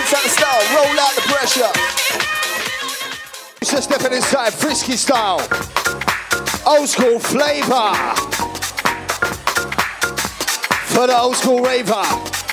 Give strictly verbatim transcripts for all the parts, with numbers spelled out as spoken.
Dance out the style, roll out the pressure. Just stepping inside, Frisky style. Old school flavor. For the old school raver.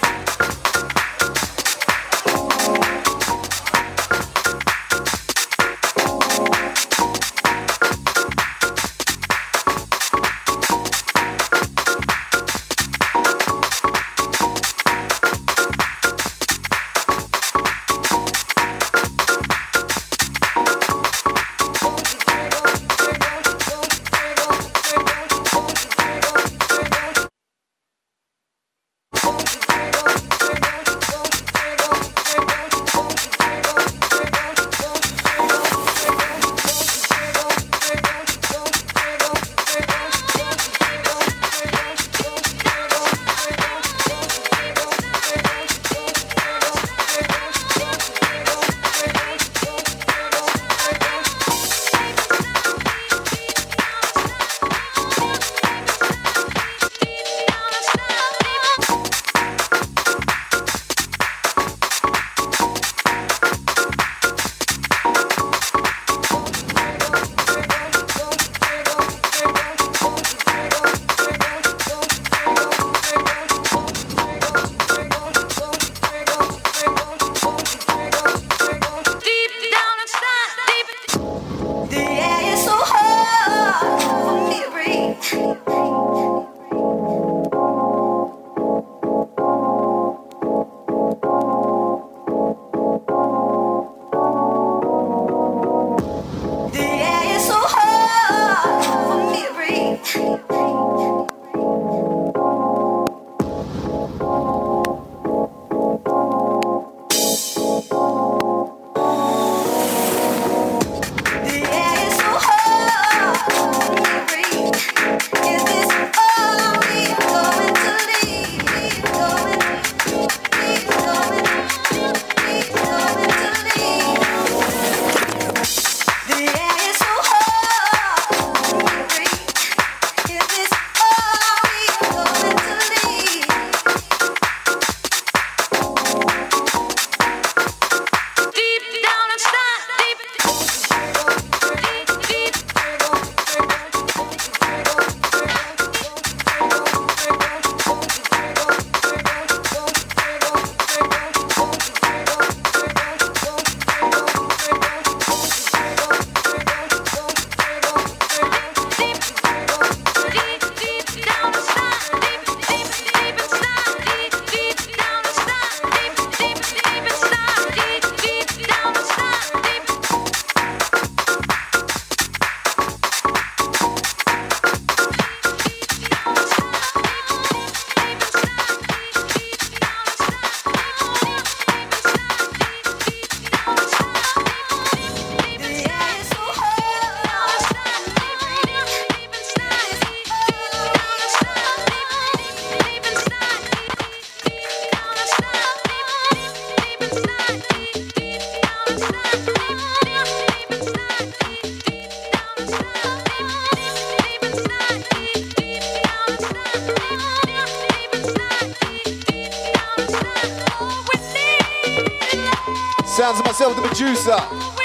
Sounds of myself, the Medusa.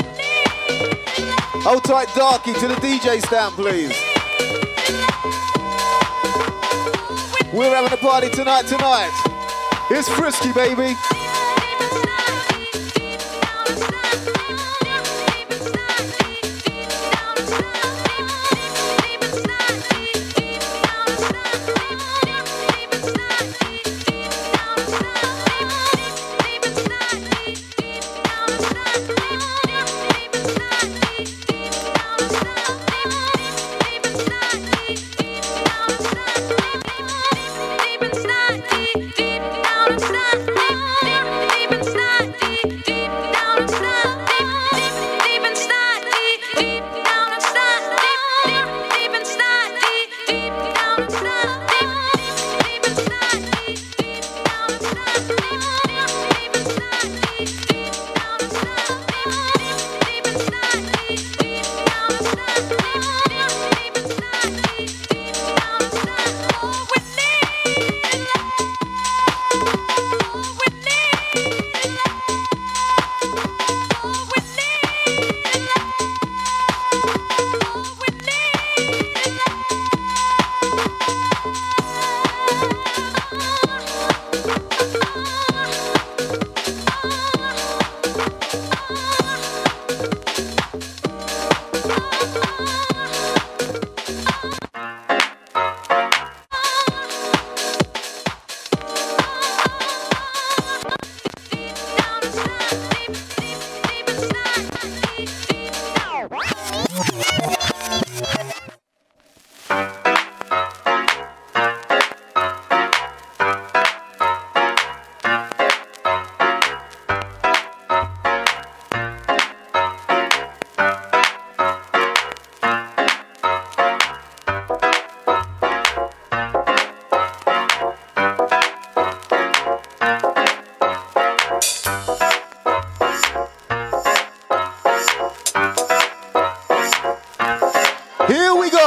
Hold tight, Darky, to the D J stand, please. We're having a party tonight, tonight. It's Frisky, baby. Deep inside, deep, deep down inside, deep, deep.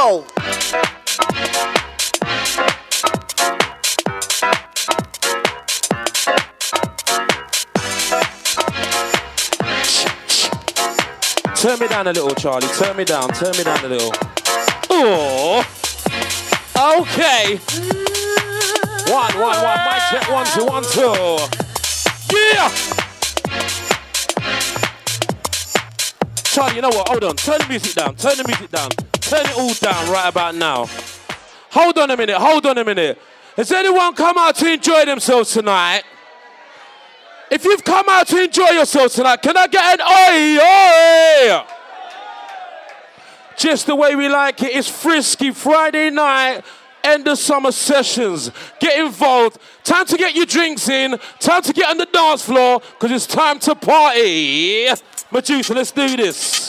go. Turn me down a little, Charlie. Turn me down. Turn me down a little. Oh. Okay. One, one, one. Mic check. One, two, one, two. Yeah. Charlie, you know what? Hold on. Turn the music down. Turn the music down. Turn it all down right about now. Hold on a minute. Hold on a minute. Has anyone come out to enjoy themselves tonight? If you've come out to enjoy yourselves tonight, can I get an oi, oi? Just the way we like it. It's Frisky Friday night, end of summer sessions. Get involved. Time to get your drinks in. Time to get on the dance floor, because it's time to party. Medusa, let's do this.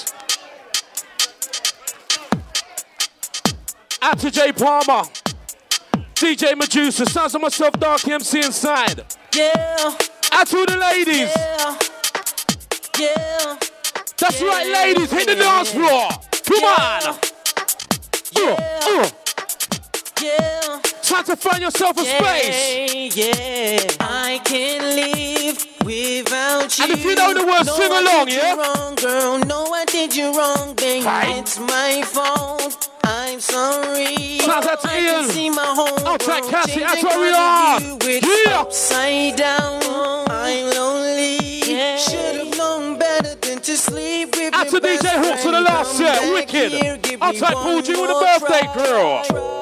Out to Jay Palmer. D J Medusa. Sounds of myself, Darky M C inside. Yeah. Out to the ladies. Yeah. Yeah. That's yeah. right, ladies. Hit the dance floor. Come yeah. on. Yeah. Uh, uh. Yeah. Time to find yourself a yeah. space. Yeah. I can't live without you. And if you know the words, no, sing I along, did yeah? You wrong, girl. No, I did you wrong, baby. Right. It's my fault. I'm sorry. Shout out to I Ian. can see my whole Outside world Cassie, that's changing where we are. yeah. Yeah. Upside down. I'm lonely. Yeah. Should have known better than to sleep with Out to D J Hawk for the last set. Wicked. Outside Paul G with the birthday girl.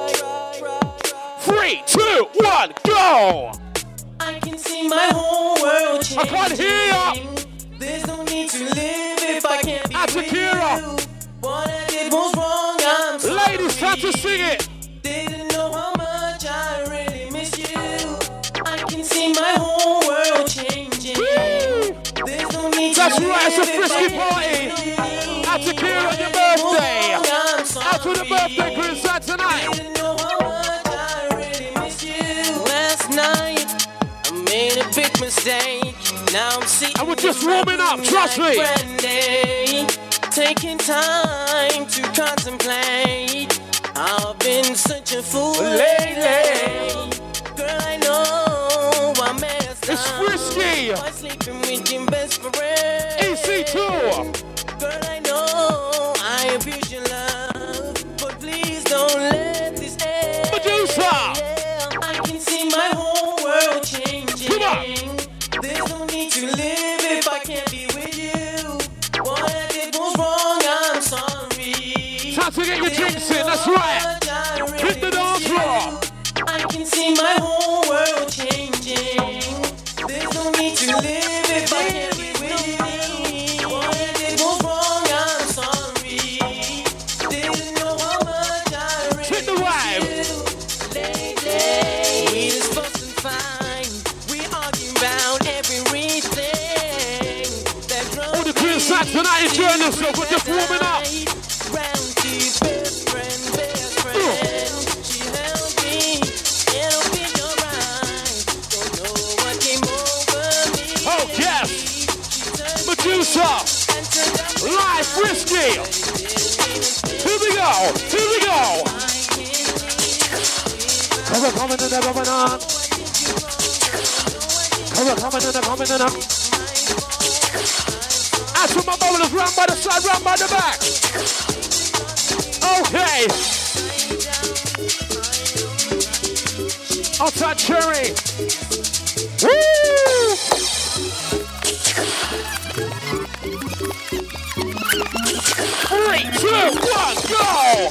Three, two, one, go. I can see my whole world changing. I can't hear you. There's no need to live if I can't be Out to with Kira. you. What I did was wrong, I'm sorry. Ladies, time to sing it. Didn't know how much I really miss you. I can see my whole world changing. Woo. There's no need That's to live right, it's a if Frisky I party. can't be with you. Out to Kira on your birthday. I'm sorry. Out to the birthday crew inside tonight. Didn't know how much I really miss you. Last night I made a big mistake. Now I'm sitting And we're just warming up, trust me. Brandy, taking time to contemplate. I've been such a fool lately. Girl, I know I messed It's up Frisky. by sleeping with your best friend. E C two. Girl, I know I abuse your love, but please don't let this end. Medusa. Yeah, I can see my whole world changing. Come on. There's no need to live if I can't be with you. What I did was wrong, I'm sorry. Time to get your drinks in, that's right. Hit the dance floor. I can see my whole world changing. There's no need to live if I can't be with you. What I did was wrong, I'm sorry. Didn't know how much I really Hit the vibe. lately. We just fuss and fight. We argue about everything. All the crew inside tonight enjoying themselves, we're just warming up. Round to best friend, best friend. She held me, and opened your eyes. Don't know what came over me. Oh, yes. She turned Medusa. and turned up. Live Frisky. Here we go. Here we go. Come on, come on, come on, come on. Come on, come on, come on, come on. As for my bubblers, run by the side, run by the back. Okay. Outside Cherry. Woo! Three, two, one, go!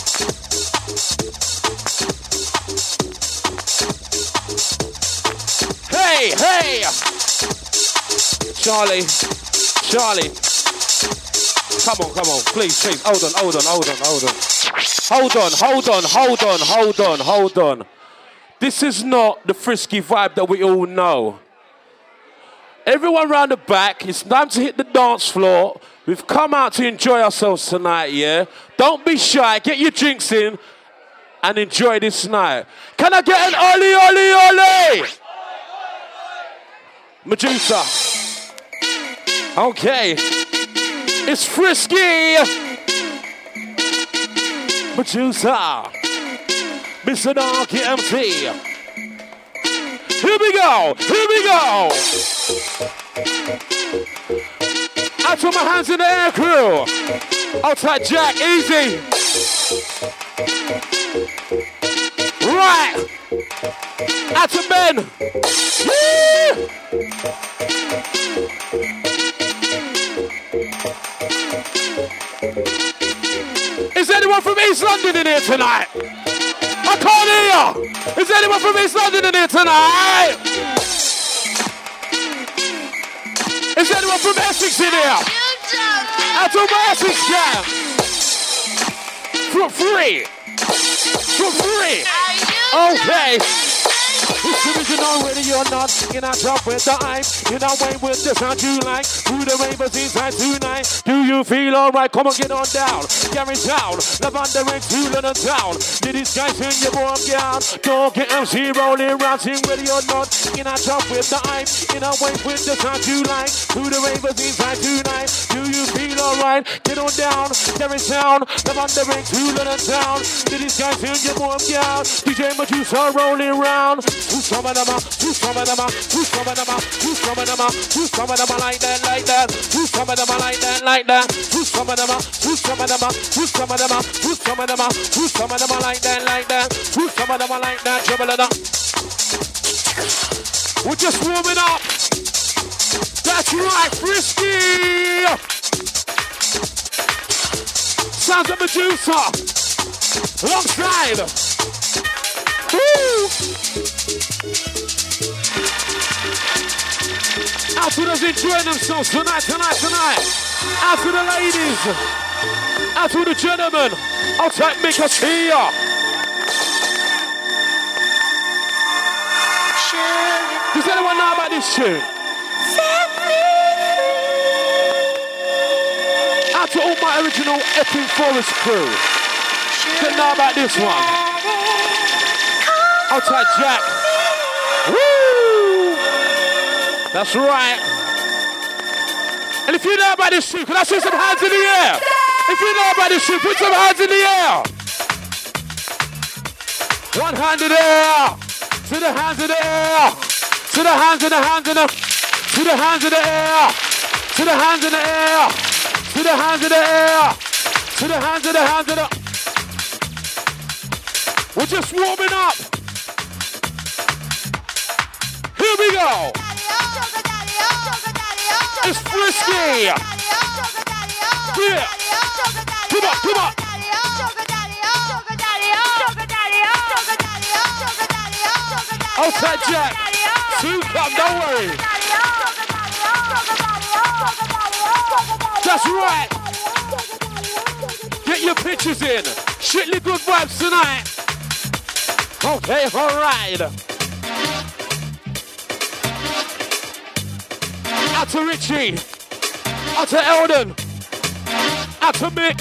Hey, hey! Charlie, Charlie. Come on, come on, please, please. Hold on, hold on, hold on, hold on. Hold on, hold on, hold on, hold on, hold on. This is not the Frisky vibe that we all know. Everyone round the back, it's time to hit the dance floor. We've come out to enjoy ourselves tonight, yeah? Don't be shy, get your drinks in and enjoy this night. Can I get an Oli, Oli, Oli? Medusa. Okay. It's Frisky. Medusa, Mister Darky M C. Here we go, here we go. Out to my hands in the air, crew. Outside Jack, easy. Right. Out to Ben. Yeah. Is anyone from East London in here tonight? I can't hear. Is anyone from East London in here tonight? Is anyone from Essex in here? Out to my Essex gang. For free. For free. Okay. This is you know whether you're not in a jump with the hype. You know way with the sound you like. Who the ravers inside tonight? Do you feel alright? Come on, get on down. Gary Town, Lavender and Tulin and Town. Did these guys in your warm gown? Don't get M C rolling around, sing whether you're not in a jump with the hype. In a way with the sound you like. Who the ravers inside tonight? Do you feel alright? Get on down. Gary Town, Lavender and Tulin and Town. Did these guys in your warm gown? D J Medusa rolling around. Who's some of them up? Who's some of them up? Who's some of them up? Who's some of them up? Who's some of them up like that, like that? Who's some of them up like that, like that? Who's some of them up? Who's some of them up? Who's some of them up? Who's some of them up? Who's some of them up like that, like that? Who's some of them up like that? Dribble it up. We're just warming up. That's right, Frisky. Sounds of Medusa. Alongside. Woo! Out to those enjoying themselves tonight, tonight, tonight. Out to the ladies. Out to the gentlemen. I'll take Mick a tea. Does anyone know about this tune? Out to all my original Epping Forest crew. Don't know about this one. Outside Jack. Woo! That's right. And if you know about this tune, can I see some hands in the air? If you know about this tune, put some hands in the air. One hand in the air. To the hands in the air. To the hands in the hands in the. To the hands in the air. To the hands in the air. To the hands in the air. To the hands in the hands in the. We're just warming up. Here we go. It's Frisky. Yeah. Come on, come on. Outside Jack. Two come, don't worry. That's right. Get your pictures in. Strictly good vibes tonight. Okay, all right. Out to Richie. Out to Eldon. Out to Mick.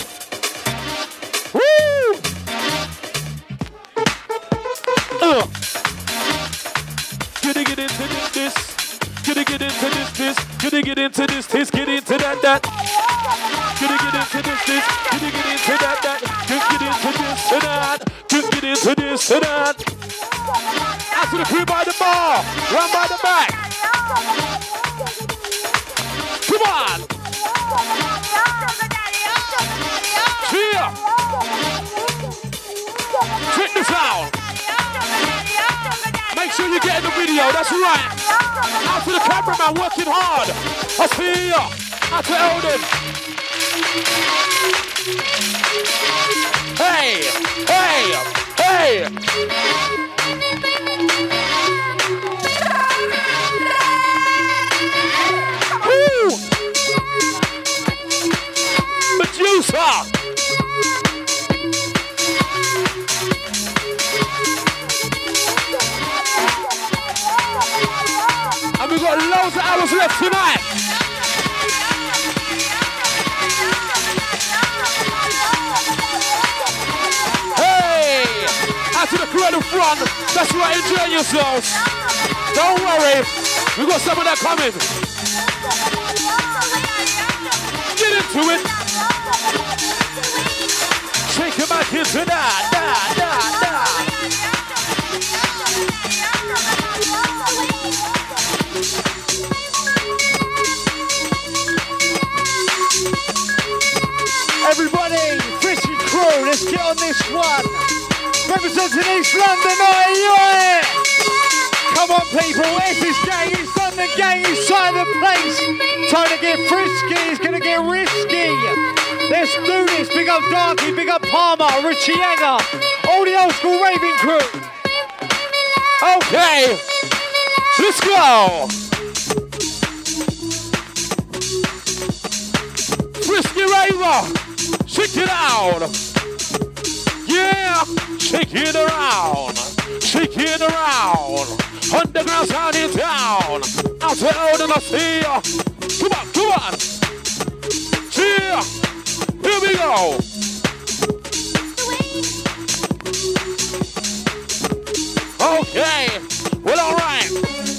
Woo! Uh. Gonna get into this, this. Gonna get into this, this. Gonna get into this, this. Get into that, that. Gonna get into this, this. Gonna get into that, that. Gonna get into this, to that. Gonna get into this, to that. Out to the crew by the bar. Run by the back. Come on! Cheer! Check this out! Make sure you get in the video, that's right! Out to the cameraman working hard! I see ya! Out to Eldon! Hey! Hey! Hey! Medusa! And we've got loads of hours left tonight. Hey! Out to the crew at the front. That's right, enjoy yourselves. Don't worry, we've got some of that coming. Get into it. Take it back into that. Frisky on this one. Representing East London, oi, oi! Come on, people, where's this gang? East London gang inside the place. Time to get frisky, it's gonna get risky. Let's do this. Big up Darky, big up Palmer, Richie Anger, all the old school raving crew. Okay, let's go. Frisky Raver, shake it out. Yeah, shake it around, shake it around. Underground sound in town. Out to old and I see ya. Come on, come on. Yeah, here we go. Okay, well, all right.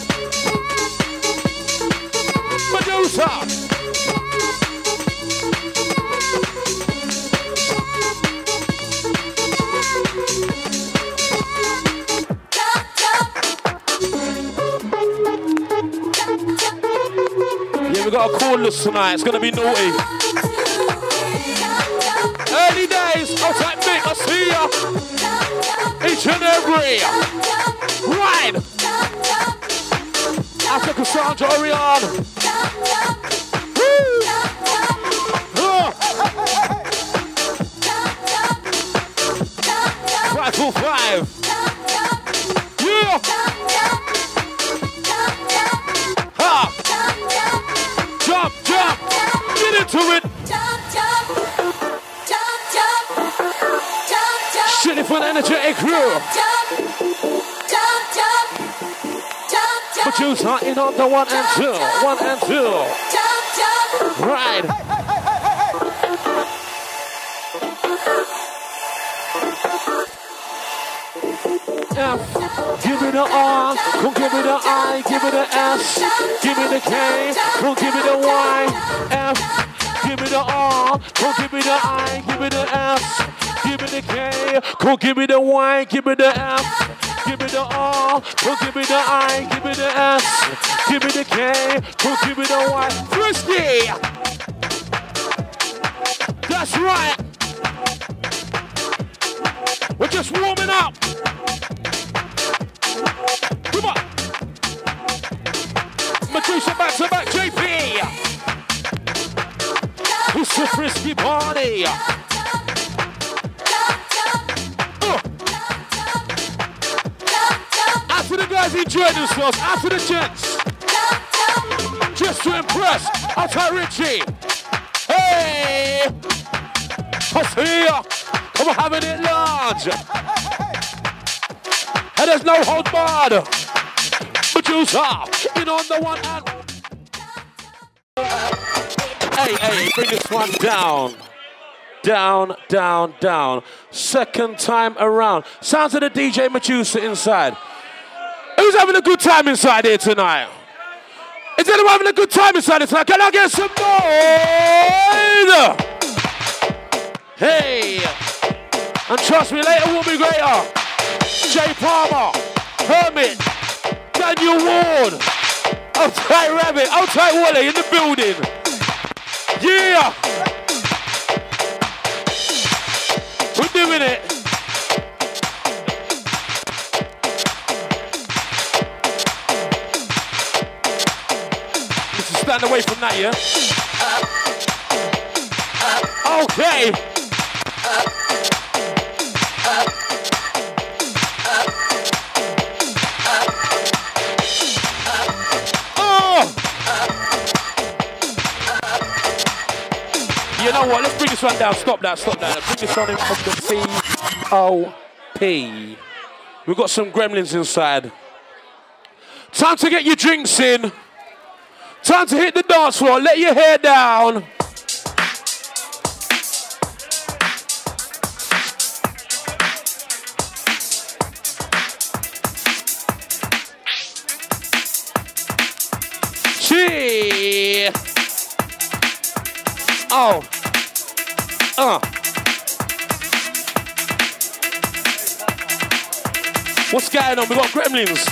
Medusa. Yeah, we got a cordless tonight. It's gonna be naughty. Early days, I'll take me, I see ya. Each and every ride. After Cassandra Orion. Woo! Uh. Five full five. Yeah. Ha. Jump, jump. Get into it. Shitty for the energetic crew. Medusa in on the one and two. One and two. Right. F, give me the R, come give me the I, give me the S, give me the K, come give me the Y, F, give me the R, come give me the I, give me the S, give me the K, come give me the Y, give me the F, give me the R, come give me the I, give me the S, give me the K, come give me the Y. Frisky! That's right! We're just warming up! Come on! Medusa back to back, J P! It's the Frisky party! Uh. After the guys enjoy themselves, after the gents, just to impress, I'll tell Richie. Hey! I see ya! Come on, having it large! And there's no hold barred. Medusa in on the one and. Hey, hey, bring this one down. Down, down, down. Second time around. Sounds of the D J Medusa inside. Who's having a good time inside here tonight? Is anyone having a good time inside here tonight? Can I get some noise? Hey. And trust me, later will be greater. Jay Palmer, Hermit, Daniel Ward, Outside Rabbit, Outside Wally in the building. Yeah! We're doing it. Just stand away from that, yeah? Okay. You know what? Let's bring this one down. Stop that. Stop that. Bring this one in from the C O P. We've got some gremlins inside. Time to get your drinks in. Time to hit the dance floor. Let your hair down. Gee. Oh. Uh. What's going on? We got gremlins.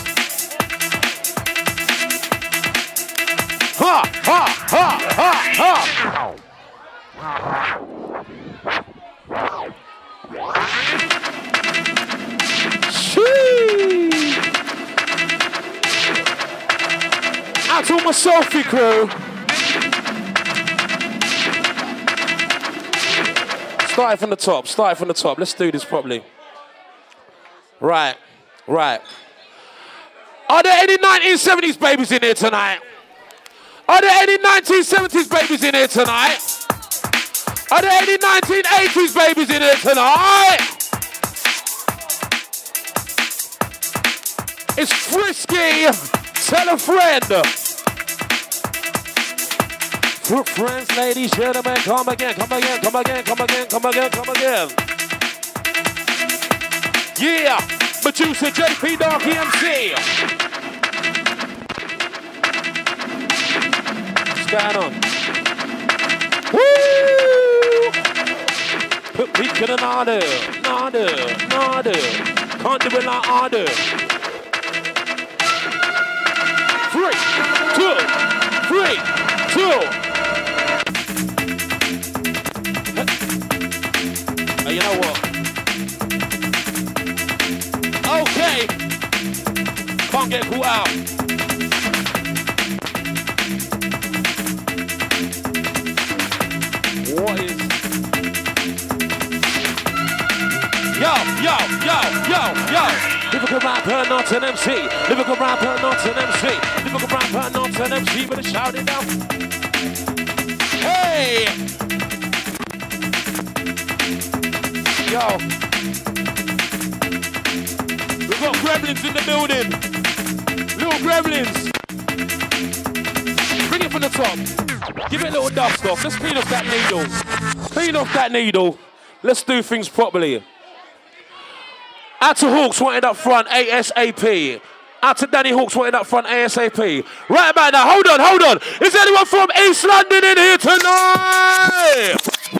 Ha, ha, ha, ha, ha. my selfie crew. Start from the top, start from the top. Let's do this properly. Right, right. Are there any nineteen seventies babies in here tonight? Are there any nineteen seventies babies in here tonight? Are there any nineteen eighties babies in here tonight? It's Frisky. Tell a friend. Friends, ladies, gentlemen, come again, come again, come again, come again, come again, come again. Yeah, Medusa and Jay Palmer, Darky M C. What's going on? Woo! Put peak in an order, order, order. Can't do it like order. Three, two, three, two. Hey, you know what? Okay. Can't get caught out. What is? Yo, yo, yo, yo, yo. Lyrical rapper, not an M C. Lyrical rapper, not an M C. Lyrical rapper, not an M C. But shout it out. Hey! Yo. We've got gremlins in the building. Little gremlins. Bring it from the top. Give it a little dust off. Let's clean off that needle. Clean off that needle. Let's do things properly. Out to Hawks, wanted up front, ASAP. Out to Danny Hawks, wanted up front, ASAP. Right about now, hold on, hold on. Is anyone from East London in here tonight?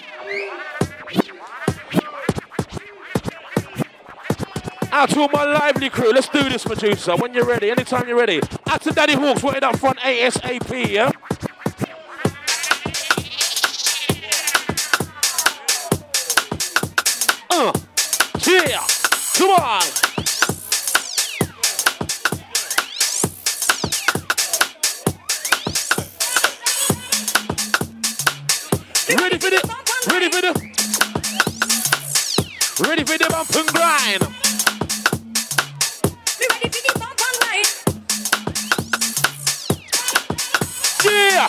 Out to all my lively crew, let's do this, Medusa. When you're ready, anytime you're ready. Out to Danny Hawks, wanted up front, ASAP, yeah? Uh, yeah. Come on! Ready for the, ready for the, ready for the bump and grind. Ready for the bump and grind. Yeah!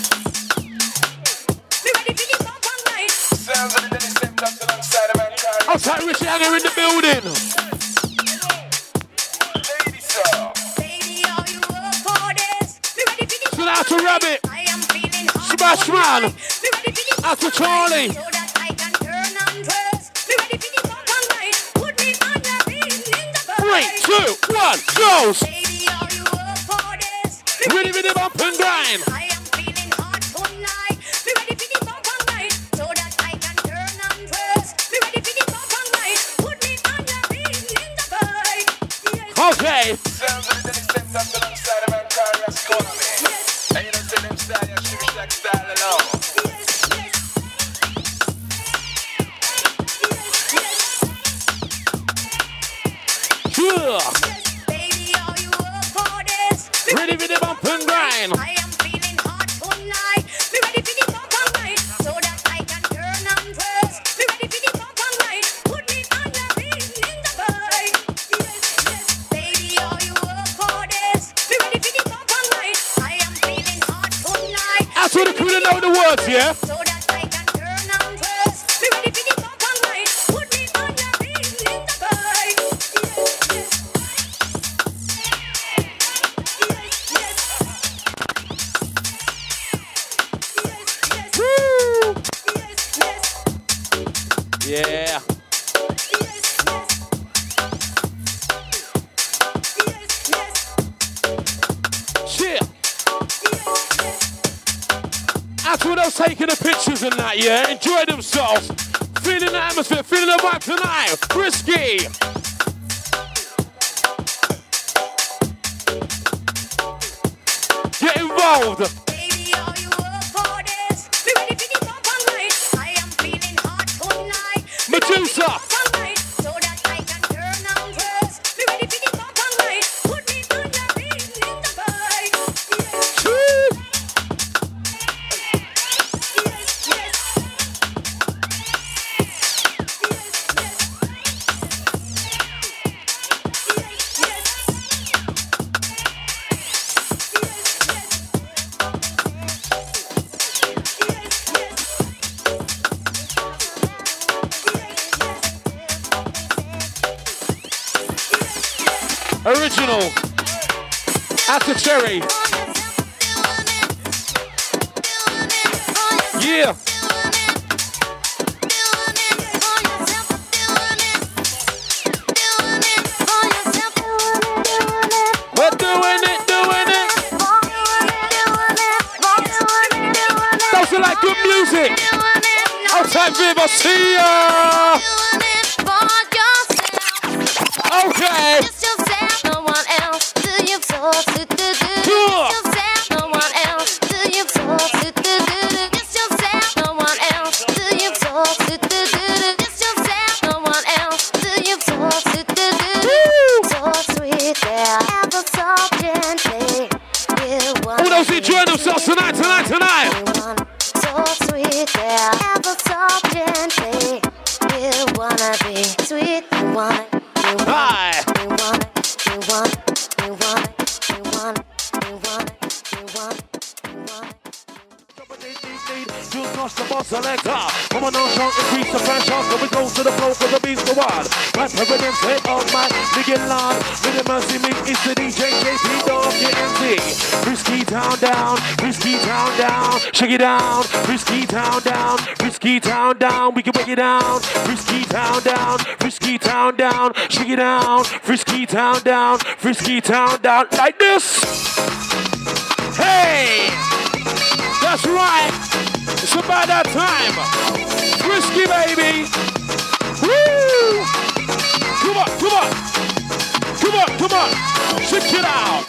Ready for the bump and grind. Sounds of the Dennis stepped up alongside of mankind. Outside Richie Hanger in the building. Ladies, sir. Lady, are you up for this? Ready for the bump and Rabbit. I am feeling hot. Smash Man. Out to Charlie. So that I can turn and twist. Be ready for the bump and grind. Put me on your feet in the bump. Three, two, one, goes. Lady, are you up for this? Be ready for the bump and grind. I am feeling hot tonight. Be ready for the bump and grind. So that I can turn and twist. Be ready for the bump and grind. Put me on your feet in the bump. Yes. Okay. Sounds like that steps up alongside of my car. That's calling me. Yes. And you don't tell them style, you should be like style alone. Yes, baby, are you up for this? Be ready for the bump and grind. I am feeling hot tonight. Be ready for the bump and grind. So that I can turn and twist. Be ready for the bump and grind. Put me on your feet in the bike. Yes, yes, baby, are you up for this? Be ready for the bump and grind. I am feeling hot tonight. That's what the crew know the words, yeah? So that I can turn and twist. Be ready for the bump and grind. Put me on your feet in the bike. Yeah. Cheer. Out to those taking the pictures and that, yeah? Enjoy themselves. Feeling the atmosphere, feeling the vibe tonight. Frisky. Get involved. Medusa! So that I can turn and twist. Be ready for the bump and grind. Put me on your feet in the bike. Yes. Original. Out to Cherry. Yeah. We're doing it, doing it. Those are like good music. Outside Viva, see ya. Okay. No one else do you talk to do do. No one else do you talk to do do. Just yourself. No one else do you talk to do do. Just yourself. No one else do you talk to do do. So sweet there. Ever so gently. All those enjoying themselves tonight, tonight, tonight. So sweet there. Ever so gently. You wanna be sweet. You wanna. Hi. You want it, you want it, you want it, you want it, you want it, you want it, you want it. Just cross the boss selector. Come on, shout, increase the franchise. So we go to the flow for the beast to one. My president say, oh my, Miguel Lord. With the mercy me, it's the D J Darky M C. Frisky town down, Frisky town down. Shake it down, Frisky town down, Frisky town down. We can break it down. Frisky town down, Frisky town down. Shake it down, Frisky town down, Frisky town down. Like this. Hey! That's right. It's about that time. Frisky, baby. Woo! Come on, come on. Come on, come on. Check it out.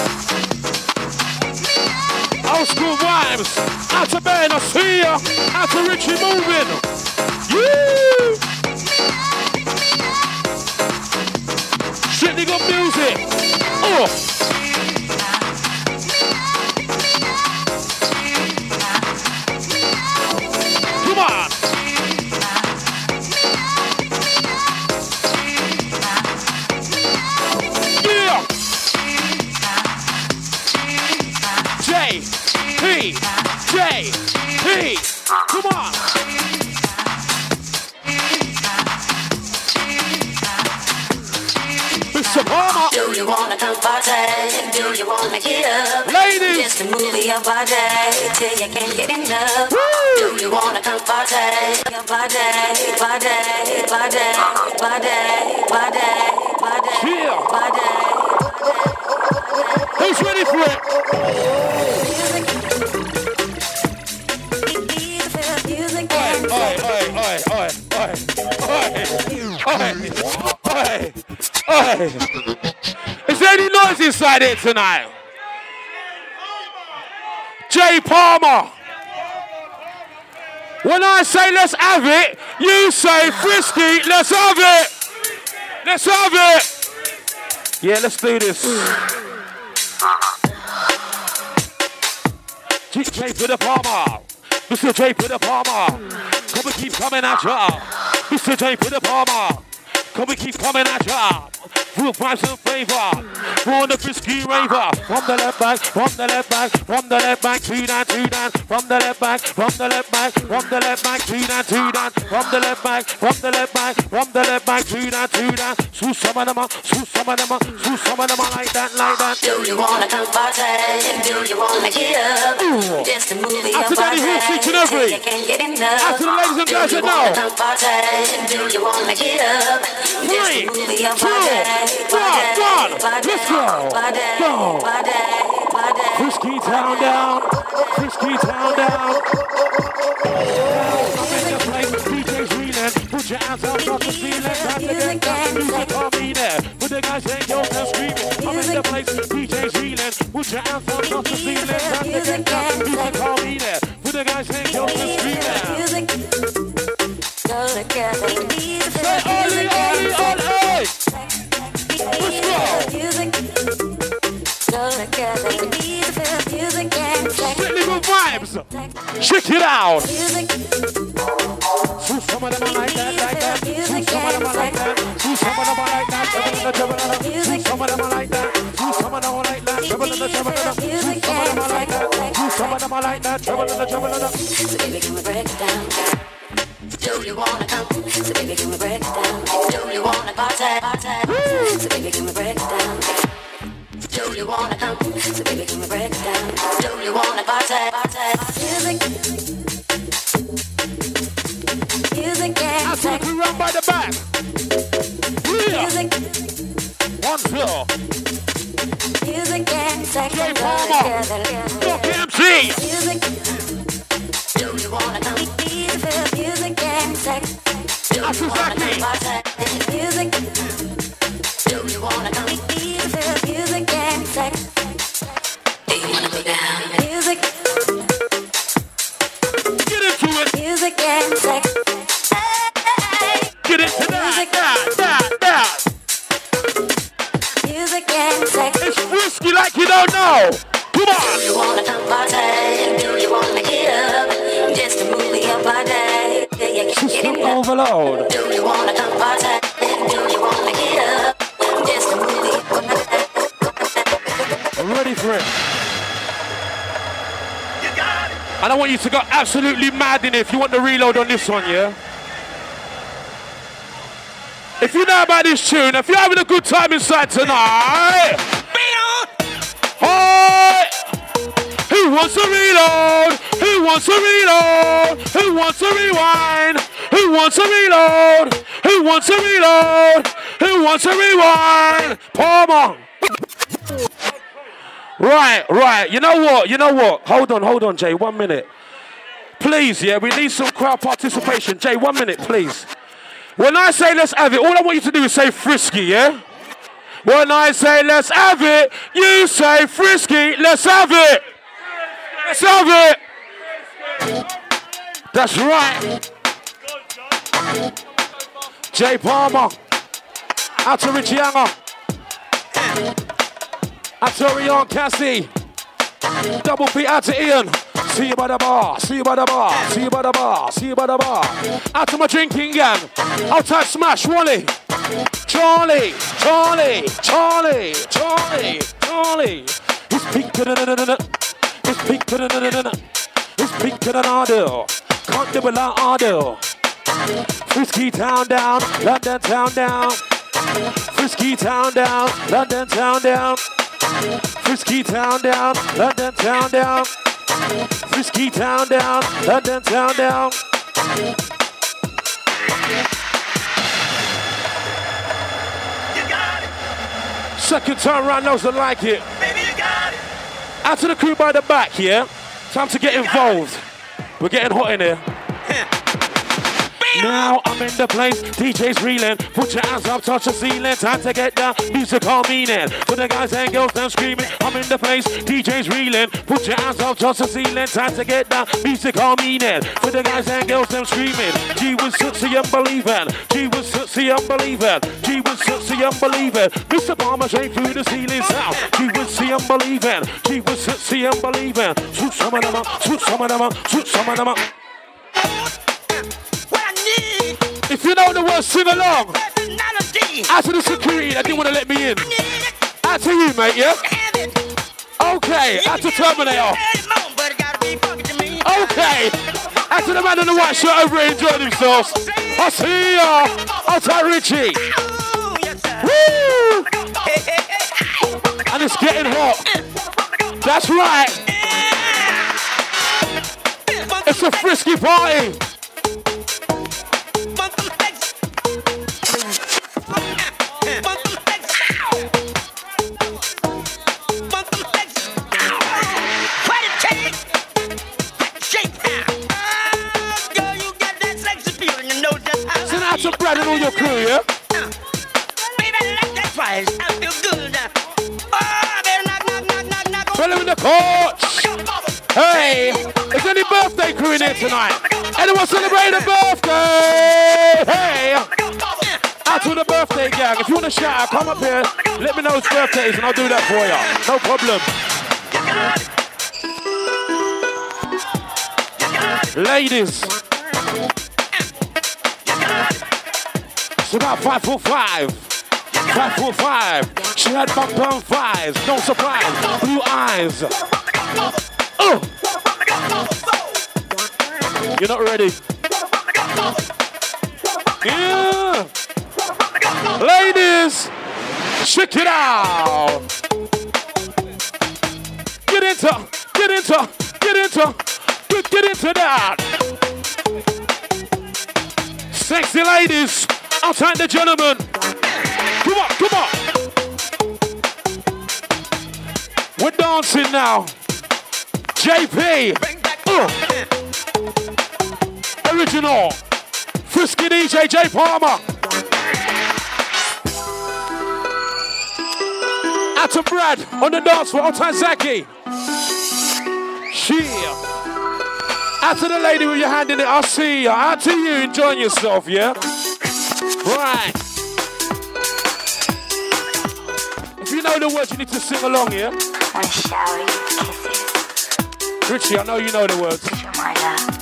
Old school vibes. Out to Ben, I see ya. Out to Richie moving. Yeah. Strictly good music. Oh. P, J, P, come on. Mister Palmer. Do you wanna come party? Do you wanna get up? Ladies. Just to move your body till you can't get enough. Woo. Do you wanna come party? Your body, body, body, body, body, body, yeah. Body. Who's ready for it? Oi, oi, oi, oi, oi, oi, oi, oi, oi. Is there any noise inside here tonight? Jay Palmer. When I say let's have it, you say Frisky, let's have it. Let's have it. Yeah, let's do this. D J for the Palmer. Mister J for the Palmer. Come and keep coming at ya. Mister J for the Palmer. Come and keep coming at ya. Full vibes and flavor. We're on the Frisky raver. From the left back, from the left back, from the left back, two down, two down. From the left back, from the left back, from the left back, two down, two down. From the left back, from the left back, from the left back, two down, two down. So some of them are, so some of them are, so some of them are like that, like that. Do you wanna come party? Do you wanna get up? Ooh. Just to move your body. After Daddy Hoops each and every. After the ladies and guys that know. Do you wanna get up? Three, two, one, one. Let's go. Go. Frisky town down. Frisky town down. I'm in the place. D J's reeling. Put your hands up off the ceiling. Time to get down. Music on me there. With the guys saying yo, they're screaming. I'm in the place. D J's reeling. Put your hands up off the ceiling. Time to get down. Music on me there. With the guys saying yo, they're screaming. Go together. Say Ollie, Ollie, Ollie. Let's go. Strictly good vibes. Check it out. So some of them are like that, like that. So some of them are like that. So some of them are like that. So some of them are like that. So some of them are like that. Trouble in the trouble in the. So some of them are like that. So some of them are like that. Trouble in the trouble in the. So baby, can we break it down? Do you wanna come? So baby, can we break it down? Do you wanna party? Party. So baby, can we break it down? So baby, can we break it down? Do you wanna party? Party. Music. Music and sex. We run by the back. Yeah. Music. One floor. Music and sex. Jay Palmer. Darky M C. Music. Do you wanna come? Music and sex. Do you wanna come party? Music. Do you wanna come? Music and sex. Do you wanna go down? Music. Get into it. Music and sex. Get into that, that, that, that. Music and sex. It's Frisky like you don't know. Come on. Do you wanna come party? Do you wanna get up? Just to move your body. System overload. Do you wanna come party? Do you wanna get up? Just to move your body. I'm ready for it. You got it. And I want you to go absolutely mad in it if you want the reload on this one, yeah? If you know about this tune, if you're having a good time inside tonight, hi! Who wants a reload? Who wants a reload? Who wants a rewind? Who wants a reload? Who wants a reload? Who wants a rewind? Palmer. Right, right. You know what? You know what? Hold on, hold on, Jay. One minute. Please, yeah, we need some crowd participation. Jay, one minute, please. When I say let's have it, all I want you to do is say Frisky, yeah? When I say let's have it, you say Frisky, let's have it. Let's have it. That's right. Jay Palmer. Out to Richie Hanger. Out to Rion Cassie. Double P out to Ian. See you by the bar, see you by the bar, see you by the bar, see you by the bar. Out to my drinking gang. Outside Smash, Wally. Charlie, Charlie, Charlie, Charlie, Charlie. It's peak to the It's peak to the It's peak to the audio. Can't do it like audio. Frisky town down, London town down. Frisky town down, London town down. Frisky town down, London town down. Frisky town down, London town down. Second time round, those that like it. Baby, you got it. Out to the crew by the back, yeah? Time to get involved. We're getting hot in here. Now I'm in the place, D J's reeling. Put your hands up, touch the ceiling. Time to get the musical meaning. For the guys and girls, them screaming. I'm in the place, D J's reeling. Put your hands up, touch the ceiling. Time to get the musical meaning. For the guys and girls, them screaming. G was sexy and believing. G was sexy and believing. G was sexy and believing. Mister Palmer straight through the ceiling sound. G was sexy and believing. G was sexy and believing. Shoot some of them up, shoot some of them up, shoot some of them up. If you know the words, sing along. Out to the security that didn't want to let me in. Out to you, mate, yeah? Okay, out to Terminator. Okay, out to the man in the white shirt over here enjoying themselves. I see ya. Out to Richie. Woo! And it's getting hot. That's right. It's a Frisky party. To Brad and all your crew, yeah? Baby, like that twice. I feel good. Oh, baby, knock, knock, knock, knock, knock. Fellow in the coach. Hey, is any birthday crew in here tonight? Anyone celebrating a birthday? Hey, out to the birthday gang. If you want to shout out, come up here. Let me know whose birthday is and I'll do that for you. No problem. Ladies. It's about five foot five. Five foot five. She had bump bump thighs. No surprise. Blue eyes. Oh. You're not ready. Yeah. Ladies, check it out. Get into, get into, get into, get, get into that. Sexy ladies, outside the gentlemen. Come on, come on. We're dancing now. J P. Uh. Original. Frisky D J Jay Palmer. Out to Brad on the dance floor. Outside Zaki. Cheer. Out to the lady with your hand in it. I'll see you. Out to you enjoying yourself, yeah? Right. If you know the words, you need to sing along, yeah? Wanna shower you kisses. Richie, I know you know the words. Show my love.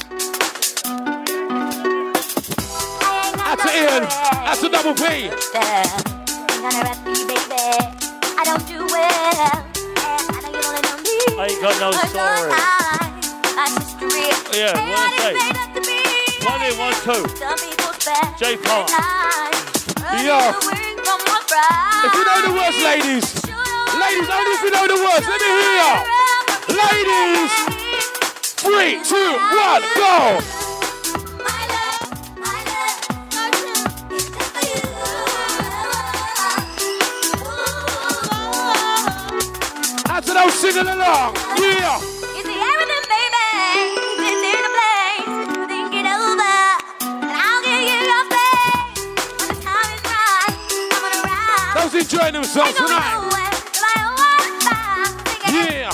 Out to Ian. Out to Double P. I'm gonna rap you, baby. I don't do well. I know you only know me. I ain't got no story. My history. Yeah, one take. One in, one two. Jay Palmer. Yeah. If you know the words, ladies. Ladies, only if you know the words. Let me hear ya. Ladies. Three, two, one, go. Out to those singing along. Yeah. Those enjoying themselves tonight. Yeah.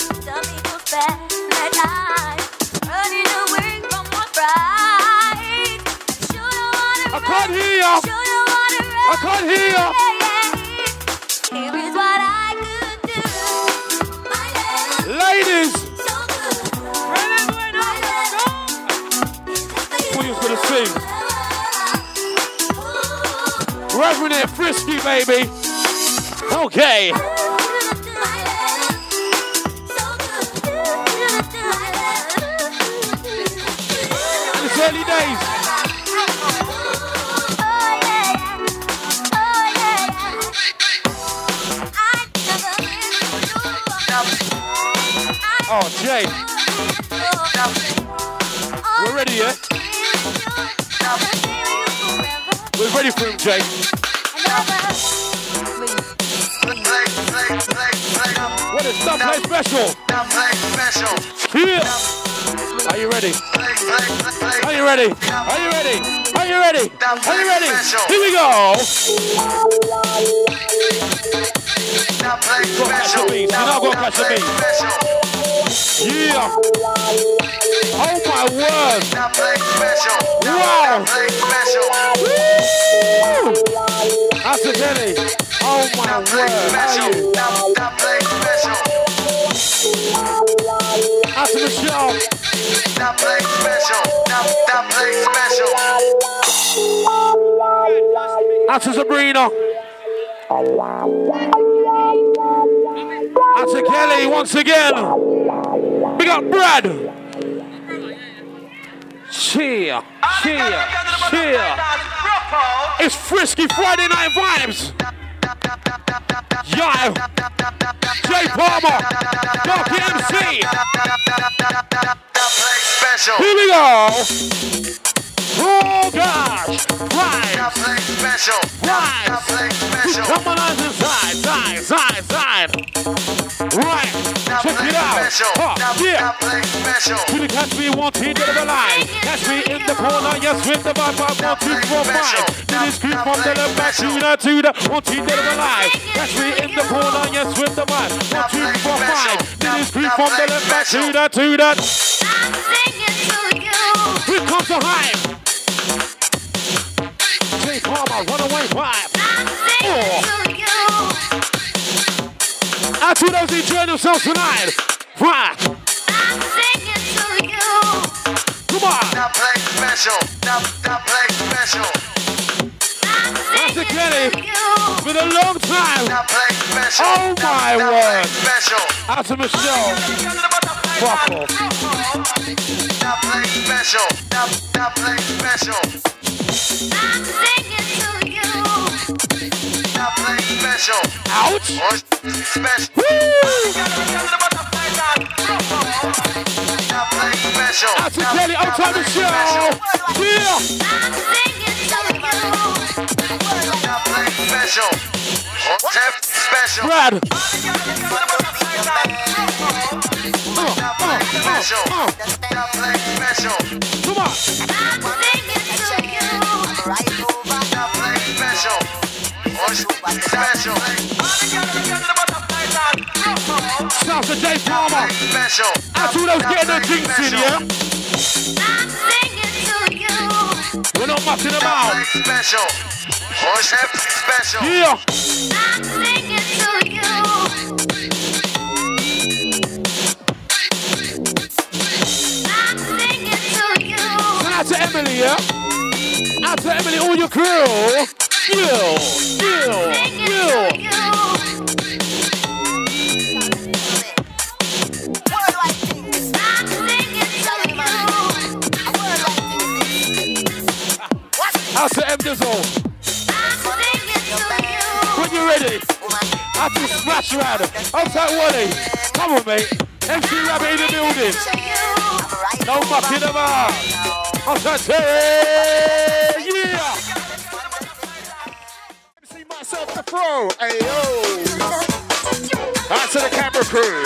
I can't hear you. I can't hear you. Here is what I could do. Ladies. What you was gonna sing? Reverend and Frisky, baby. Okay. It's early days. Oh, Jay. We're ready, yeah? We're ready for him, Jay. What is Stop Play Special? Yeah. Are you ready? Are you ready? Are you ready? Are you ready? Are you ready? Here we go. Go catch the beat. You're not going to catch the beat. Yeah. Oh my word. Wow. Woo. That's a Kelly. Oh my word. How are you? That's a Michelle. That's a Sabrina. That's a Kelly once again. We got Brad. Cheer, cheer, cheer. It's Frisky Friday Night Vibes. Yo, Jay Palmer, Darky M C. Here we go. Oh gosh, right, right. Come on inside, side, side, side. Right, check it out. Huh, yeah. To the catch me one team to the line. Catch me in the corner, yes, with the vibe, one, two, four, five. Did it scream from the left back to the to the one team to the line. Catch me in the corner, yes, with the vibe, one, two, four, five. Did it scream from the left back to the to the. I'm singing to you. Here comes the hype. Jay Palmer, runaway vibe. I'm singing to you. Out to those enjoying themselves tonight. Right. I'm singing to you. Come on. That play special. That, that play special. That's a Kenny. For a long time. That play special. Oh my that word. Special. Out to Michelle. Fuck off. That play special. That, that play special. I'm singing to you. That play special. Ouch. Special. Woo. Out to Kelly, out to the show. Yeah. Brad. Uh, uh, uh, uh. Come on. Shout to Jay Palmer. Out to those getting their drinks in, yeah? We're not mucking about. Yeah. Out to Emily, yeah? Out to Emily, all your crew. You, you, you. Out to M Dizzle. When you're ready. Out to Splash Rad. Out to Wally. Come on, mate. M C Rabbit in the building. No mucking about. Out to Terry. Yeah. M C myself the pro. Hey, yo. Out to the camera crew.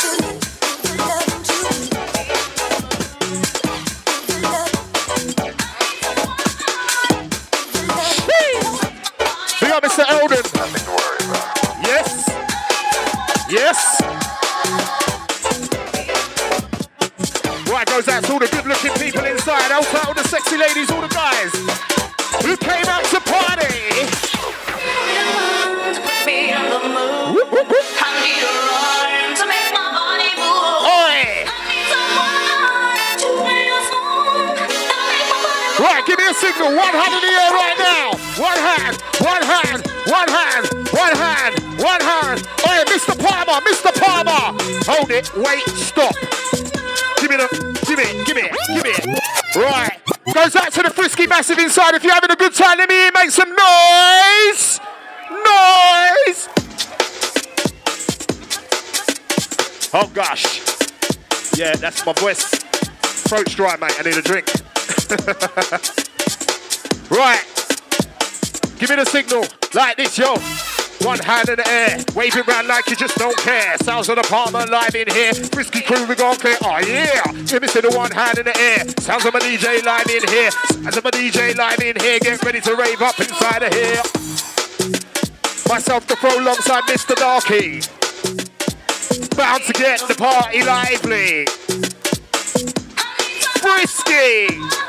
Big up Mister Eldon. Nothing to worry about. Yes. Yes. Right, goes out to all the good-looking people inside. Out to all the sexy ladies, all the guys who came out to party. Whoop, whoop, whoop. Oi. Right, give me a signal. One hand in the air right now. One hand, one hand, one hand, one hand, one hand. Oi, Mister Palmer, Mister Palmer. Hold it, wait, stop. Give me the, give it, give it, give it. Right, goes out to the Frisky Massive inside. If you're having a good time, let me hear, make some noise. Noise. Oh gosh. Yeah, that's my voice. Throat's dry, mate. I need a drink. Right. Give me the signal. Like this, yo. One hand in the air. Wave it round like you just don't care. Sounds of the Palmer live in here. Frisky Crew, we gon' clear. Oh, yeah. Give me the one hand in the air. Sounds of my D J live in here. Sounds of my D J live in here. Get ready to rave up inside of here. Myself the pro alongside Mister Darky. Bound to get the party lively. Frisky.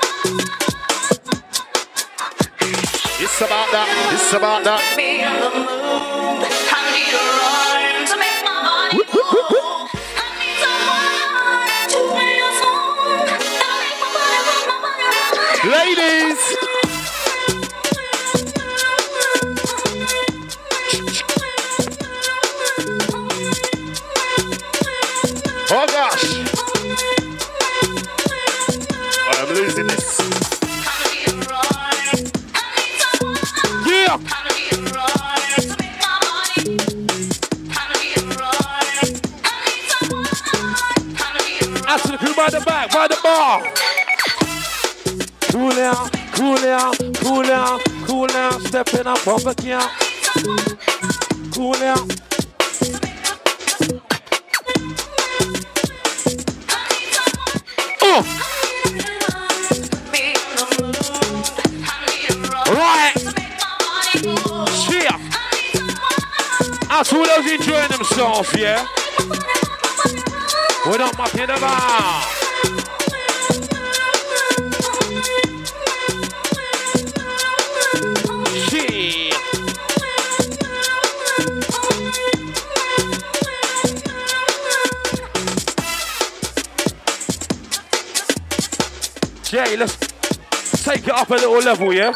It's about that, it's about that. Whoop, whoop, whoop, whoop. Ladies. Oh gosh. I'm losing this. Yeah. Out to the crew by the back, by the bar. Cool out, cool out, cool out, cool out. Stepping up on the count. Cool out. Oh. Right. Cheer. Out to all those enjoying themselves, yeah? We're not mucking about. Cheer. Jay, let's take it up a little level, yeah?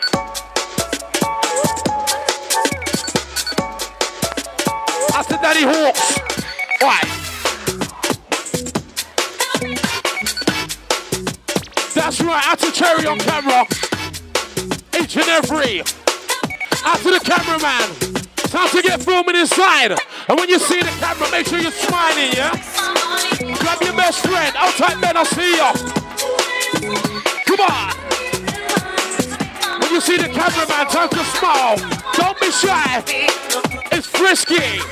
After Daddy Hawks. Right. That's right, out to Cherry on camera. Each and every. Out to the cameraman. Time to get filming inside. And when you see the camera, make sure you're smiling, yeah? Grab your best friend. Outside Ben, I'll see ya. Come on. When you see the cameraman, time to smile. Don't be shy. It's Frisky.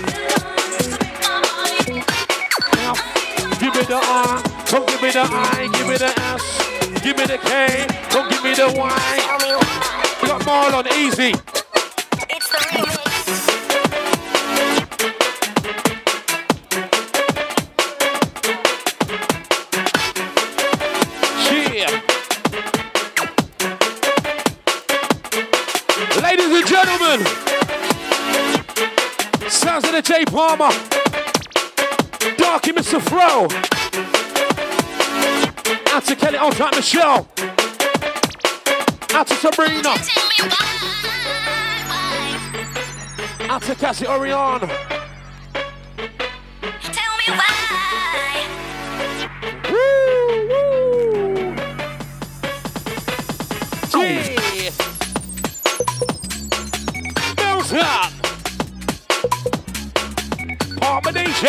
Give me the R, don't give me the I, give me the S, give me the K, don't give me the Y. We got more on easy. It's the remix. Ladies and gentlemen, sounds of the Jay Palmer, Darky Mister Fro, out to Kelly, on time Michelle, out to Sabrina, out to Cassie Orion. Tell me why. Woo, woo. Yeah. Up. Palmer D J.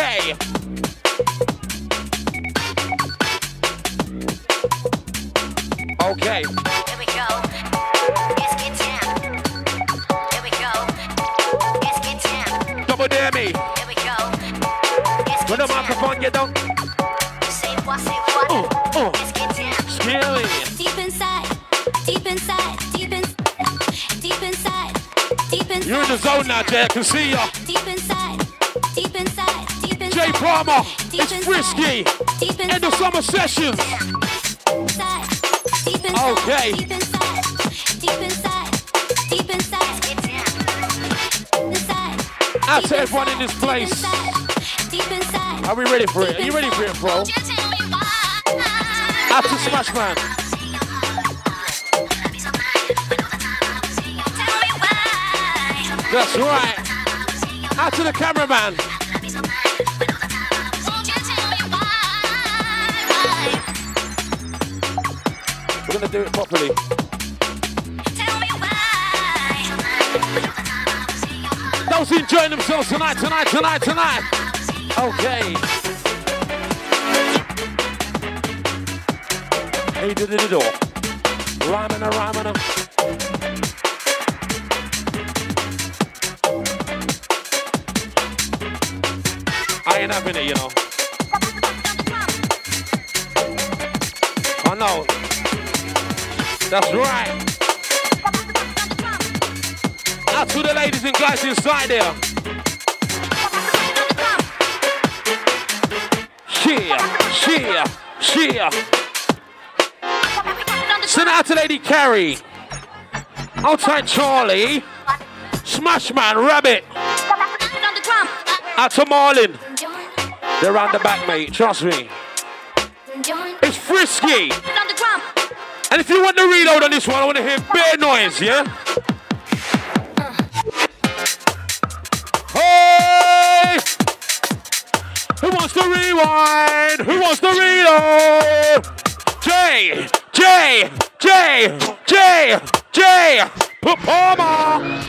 Okay. Here we go. Let's get down. Here we go. Let's get down. Double dare me. Here we go. Let's With get the microphone, you don't. Say what, say what. Uh, uh. Let's get down. Scary. Deep inside. Deep inside. Deep in. Deep inside. Deep inside. You're in the zone now, Jay. I can see ya. Deep inside. Deep inside. Deep inside. Jay Palmer. Deep It's inside. Frisky. Deep inside. End of summer sessions. Inside. Deep inside. Okay. Deep inside. Deep inside. Deep inside. Inside. Out to everyone in this place. Deep inside. Are we ready for it? Are you ready for it, bro? Out to Smash Man. That's right. Out to the cameraman. We're gonna do it properly. Those enjoying themselves tonight, tonight, tonight, tonight. Okay. Hey, did it all. Rhyming a rhyming a. I ain't having it, you know. I know. That's right. Out to the ladies and guys inside there. Cheer, cheer, cheer. Send out to Lady Carrie. Outside Charlie. Smash Man, Rabbit. Out to Marlin. They're around the back, mate. Trust me. It's Frisky. And if you want the reload on this one, I want to hear bare noise, yeah? Hey! Who wants to rewind? Who wants to reload? Jay! Jay! Jay! Jay! Jay! Put Palmer!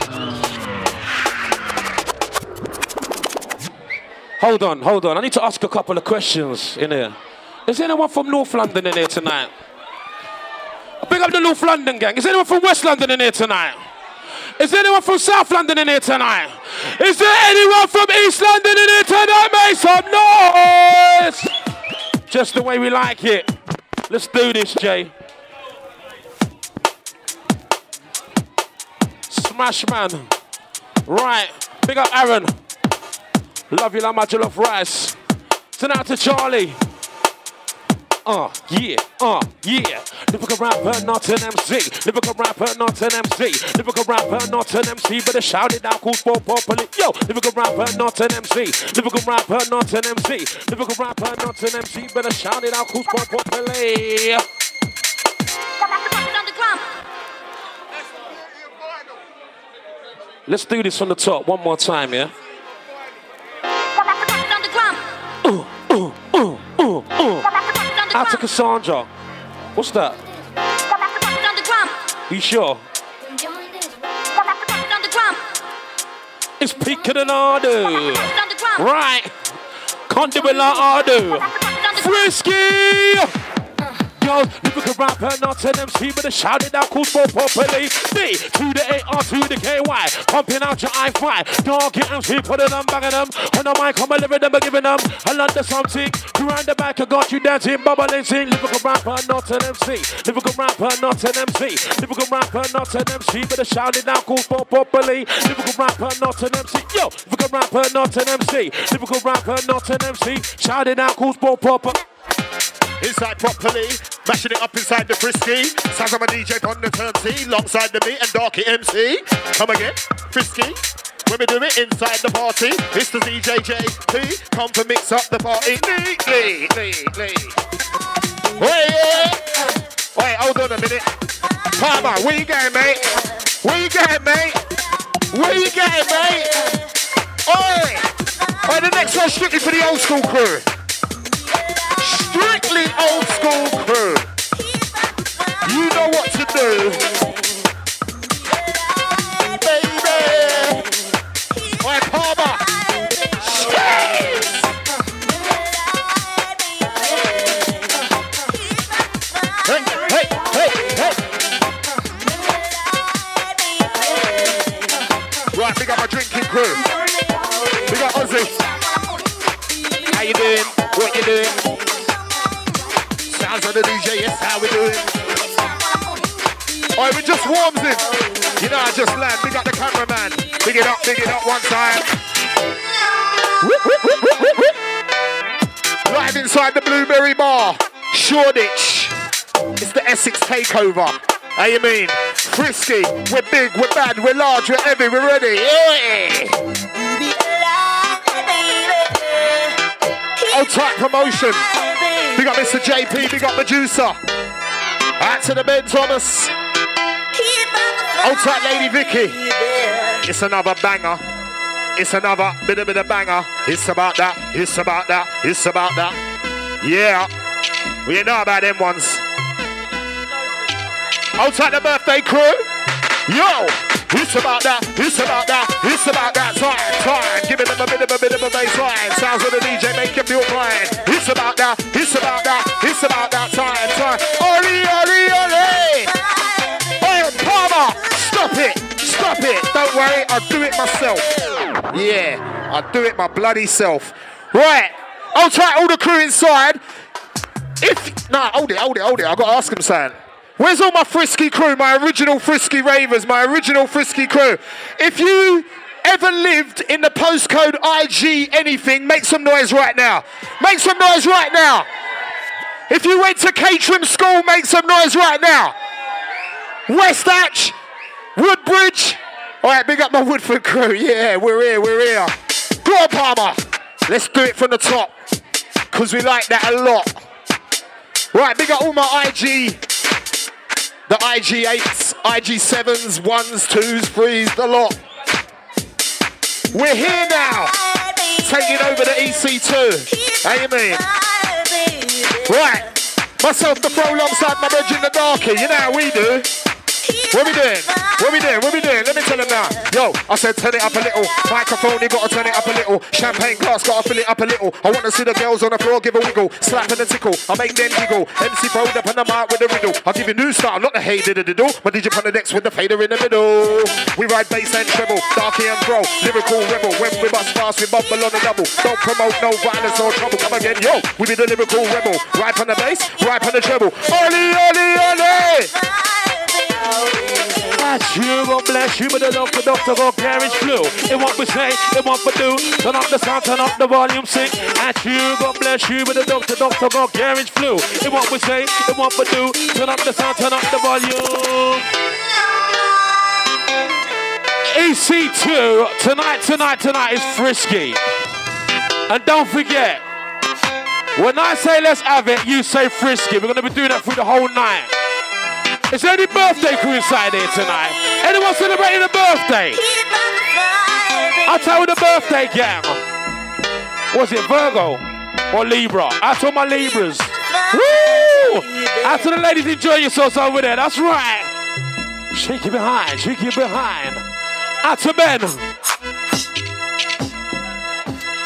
Hold on, hold on. I need to ask a couple of questions in here. Is anyone from North London in here tonight? Big up the North London gang. Is anyone from West London in here tonight? Is anyone from South London in here tonight? Is there anyone from East London in here tonight? Make some noise! Just the way we like it. Let's do this, Jay. Smash Man. Right. Big up Aaron. Love you like my jollof rice. Send out to Charlie. Uh, yeah, uh, yeah. Lyrical rapper, not an M C. Lyrical rapper, not an M C. Lyrical rapper, not an M C. Better shout it out, cool for properly. Yo, lyrical rapper, not an M C. Lyrical rapper, not an M C. Lyrical rapper, not an M C. Better shout it out, cool for properly. Let's do this on the top one more time, yeah? Uh, uh, uh, uh, uh. Out to Cassandra. What's that? You sure? It's peaker than I do. Right. Can't do it like I do. Frisky! Yo, lyrical rapper, not an M C, but a shout it out, cool for properly. D to the A R to the K Y, pumping out your I five. Darky M C, put it on, banging them. On the mic, I'm a living them, giving them. I love the something. Around the back, I got you dancing, bubbling, sing. Lyrical rapper, not an M C. Lyrical rapper, not an M C. Lyrical rapper, not an M C, but a shout it out, cool for properly. Lyrical rapper, not an M C. Yo, lyrical rapper, not an M C. Lyrical rapper, not an M C. Shout it out, cool for proper. Inside properly, mashing it up inside the Frisky. Sounds like a D J on the turn T, alongside the me and Darky M C. Come again, Frisky. When we do it inside the party, it's the D J J P. Come to mix up the party. Lee, Lee, Lee, Lee. Wait, wait, hold on a minute. Palmer, where you going, mate? Where you going, mate? Where you going, mate? Oi! Oi, the next one's strictly for the old school crew. Strictly old school crew. You know what to do. Baby. Oi, Palmer. Jeez. Hey, hey, hey, hey. Right, we got my drinking crew. We got Ozzy. How you doing? What you doing? Sounds of the D J, yes, how we doing? Alright, we just warms in. You know I just land. Big up the cameraman. Big it up, big it up one time. Live inside the Blueberry Bar, Shoreditch. It's the Essex takeover. How you mean? Frisky, we're big, we're bad, we're large, we're heavy, we're ready. Yeah. Old tight promotion. Big up Mister J P, big up Medusa. Out to the Ben Thomas. Old tight Lady Vicky. It's another banger. It's another bit of bit of banger. It's about that. It's about that. It's about that. Yeah. We know about them ones. Old tight the birthday crew. Yo. It's about that, it's about that, it's about that time, time. Give it a bit of a bit of a bass line. Sounds of the D J make you feel fine. It's about that, it's about that, it's about that time, time. Ollie, Ollie, Ollie! Oh, Palmer, stop it, stop it. Don't worry, I'll do it myself. Yeah, I'll do it my bloody self. Right, I'll try all the crew inside. If, nah, hold it, hold it, hold it. I've got to ask them something. Where's all my Frisky crew, my original Frisky ravers, my original Frisky crew? If you ever lived in the postcode I G anything, make some noise right now. Make some noise right now. If you went to Caterham School, make some noise right now. West Hatch, Woodbridge. All right, big up my Woodford crew. Yeah, we're here, we're here. Go on, Palmer. Let's do it from the top, because we like that a lot. Right, big up all my I G. The I G eights, I G sevens, ones, twos, threes, the lot. We're here now, taking over the E C two. How you mean? Right, myself the pro alongside my bridge in the Darky. You know how we do. What we doing? What we doing? What we doing? Let me tell them now. Yo, I said turn it up a little. Microphone, you gotta turn it up a little. Champagne glass, gotta fill it up a little. I wanna see the girls on the floor give a wiggle. Slap and a tickle, I make them giggle. M C fold up on the mic with a riddle. I'll give you new style, not the hey diddle diddle. My D J on the decks with the fader in the middle. We ride bass and treble, Darky and bro, lyrical rebel. When we bust fast, we bubble on the double. Don't promote no violence or trouble. Come again, yo, we be the lyrical rebel. Right on the bass, right on the treble. Ollie, Ollie, Ollie! That's you, God bless you, but the doctor, doctor, go carriage flu. It won't be say, it won't be do. Turn up the sound, turn up the volume, sing. That's you, God bless you, but the doctor, doctor, go carriage flu. It won't be say, it won't be do. Turn up the sound, turn up the volume. E C two, tonight, tonight, tonight is Frisky. And don't forget, when I say let's have it, you say Frisky. We're going to be doing that through the whole night. Is there any birthday crew inside here tonight? Anyone celebrating a birthday? I'll tell you the birthday gang. Was it Virgo or Libra? Out to all my Libras. Woo! Out to the ladies, enjoy yourselves over there. That's right. Shake it behind, shake it behind. Out to Ben.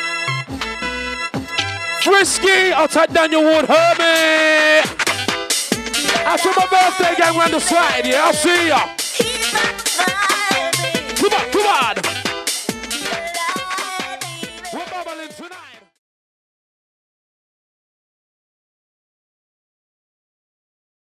Frisky, outside Daniel Wood, Hermit. I saw my birthday gang around the side, yeah, I see ya. Come on, come on.